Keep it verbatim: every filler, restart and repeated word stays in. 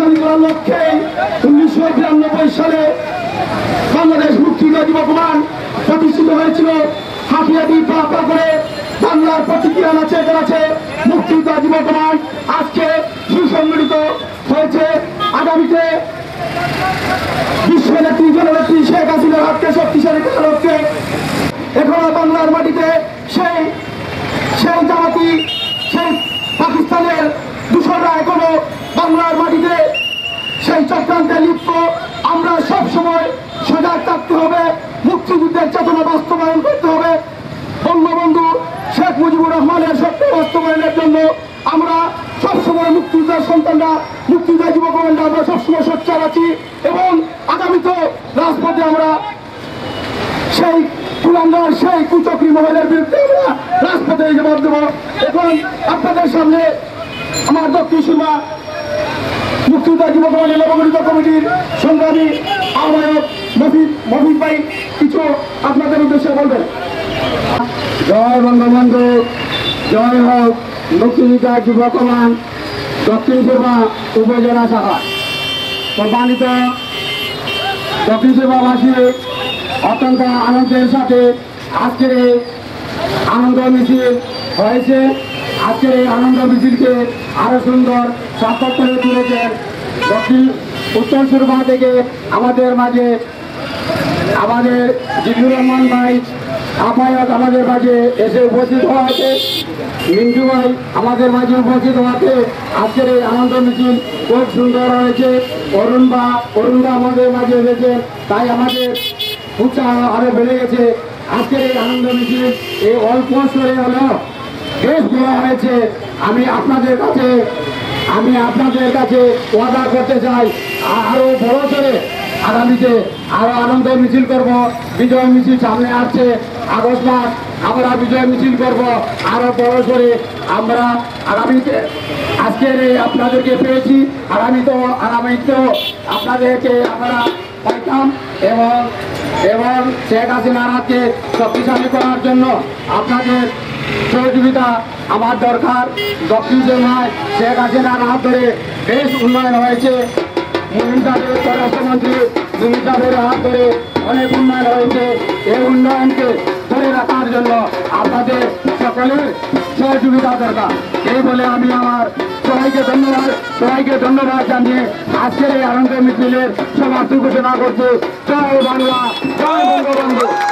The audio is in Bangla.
শক্তিশালী করার লক্ষ্যে উনিশশো বিরানব্বই সালে বাংলাদেশ মুক্তিযোদ্ধা যুব কমান্ড প্রতিষ্ঠিত হয়েছিল। হাতিয়াদি পাপা করে বাংলার প্রতিক্রিয়া আছে আছে মুক্তিযোদ্ধা যুব কমান্ড আজকে সুসংগঠিত হয়েছে। আগামীতে বিশ্বনেত্রী জননেত্রী শেখ হাসিনার হাতকে শক্তিশালী করার লক্ষ্যে এখনো বাংলার মাটিতে সেই সেই জামাতি সেই পাকিস্তানের দূষণরা এখনো বাংলার মাটিতে সেই চক্রান্তে লিপ্ত। আমরা সব সময় সজাগ থাকতে হবে, মুক্তিযুদ্ধের চেতনা বাস্তবায়ন করতে হবে। বঙ্গবন্ধু শেখ মুজিবুর রহমানের সত্য বাস্তবায়নের জন্য আমরা সবসময় মুক্তিযোদ্ধার সন্তানরা মুক্তিযোদ্ধা যুব কমান্ডার আমরা সবসময় সোচ্চার আছি এবং আগামীতে রাজপথে আমরা সেই কুলাঙ্গার সেই কুচক্রী মহলের বিরুদ্ধে আমরা রাজপথে জবাব দেব। এখন আপনাদের সামনে আমার দক্ষিণ সীমা মুক্তিযোদ্ধা যুব কমান্ডের নবগঠিত কমিটির সংগ্রামী আহ্বায়ক মফিদ মফিদ ভাই কিছু আপনাদের উদ্দেশ্যে বলবেন। জয় বঙ্গবন্ধু, জয় হোক মুক্তিযোদ্ধা যুব কমান্ড দক্ষিণ সীমা উপজেলা শাখা। সম্মানিত দক্ষিণ সীমাবাসী, অত্যন্ত আনন্দের সাথে আজকের এই আনন্দ মিছিল হয়েছে। আজকের এই আনন্দ মিছিলকে আরো সুন্দর সার্থক করে তুলেছেন দক্ষিণ উত্তর সুরমা থেকে আমাদের মাঝে আমাদের জিল্লুর রহমান ভাই আহ্বায়ক আমাদের মাঝে এসে উপস্থিত হওয়াতে, মিন্টু ভাই আমাদের মাঝে উপস্থিত হওয়াতে আজকের এই আনন্দ মিছিল খুব সুন্দর হয়েছে। অরুণ বা অরুণদা আমাদের মাঝে এসেছে, তাই আমাদের উৎসাহ আরো বেড়ে গেছে। আজকের এই আনন্দ মিছিল এই অল্প স্তরে হলেও বেশ বড় হয়েছে। আমি আপনাদের কাছে আমি আপনাদের কাছে ওয়াদা করতে চাই, আরো বড় করে আগামীতে আরো আনন্দ মিছিল করব। বিজয় মিছিল সামনে আসছে, আগস্ট মাস আমরা বিজয় মিছিল করব আরো বড় করে। আমরা আগামীতে আজকের এই আপনাদেরকে পেয়েছি, আগামীতেও আগামীতেও আপনাদেরকে আমরা পাইতাম এবং এবং শেখ হাসিনার হাতকে শক্তিশালী করার জন্য আপনাদের সহযোগিতা আমার দরকার। দক্ষিণ সীমায় শেখ হাসিনার হাত ধরে বেশ উন্নয়ন হয়েছে। মুমিনদের স্বরাষ্ট্রমন্ত্রী মুমিনদের হাত ধরে অনেক উন্নয়ন হয়েছে। এই উন্নয়নকে ধরে রাখার জন্য আপনাদের সকলের সহযোগিতা দরকার। এই বলে আমি আমার সবাইকে ধন্যবাদ সবাইকে ধন্যবাদ জানিয়ে আজকের এই আনন্দ মিছিলের সমাপ্তি ঘোষণা করছি। জয় বাংলা, জয় বঙ্গবন্ধু।